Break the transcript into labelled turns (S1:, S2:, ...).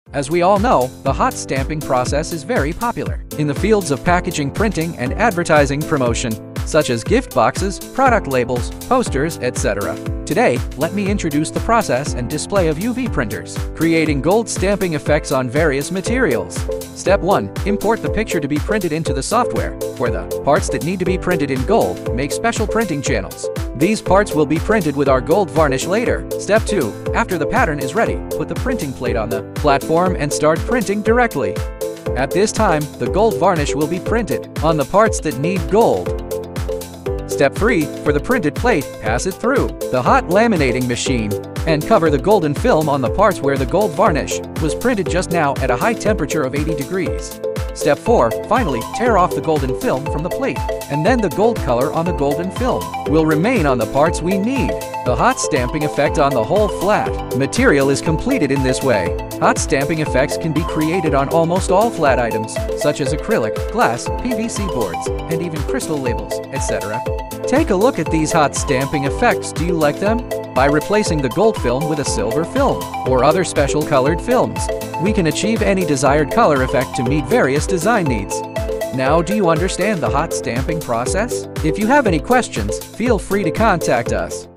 S1: As we all know, the hot stamping process is very popular in the fields of packaging, printing, and advertising promotion, such as gift boxes, product labels, posters, etc. Today, let me introduce the process and display of UV printers, creating gold stamping effects on various materials. Step 1. Import the picture to be printed into the software. For the parts that need to be printed in gold, make special printing channels. These parts will be printed with our gold varnish later. Step 2. After the pattern is ready, put the printing plate on the platform and start printing directly. At this time, the gold varnish will be printed on the parts that need gold. Step 3. For the printed plate, pass it through the hot laminating machine and cover the golden film on the parts where the gold varnish was printed just now at a high temperature of 80 degrees. Step 4. Finally, tear off the golden film from the plate, and then the gold color on the golden film will remain on the parts we need. The hot stamping effect on the whole flat material is completed in this way. Hot stamping effects can be created on almost all flat items, such as acrylic, glass, PVC boards, and even crystal labels, etc. Take a look at these hot stamping effects. Do you like them? By replacing the gold film with a silver film or other special colored films, we can achieve any desired color effect to meet various design needs. Now, do you understand the hot stamping process? If you have any questions, feel free to contact us.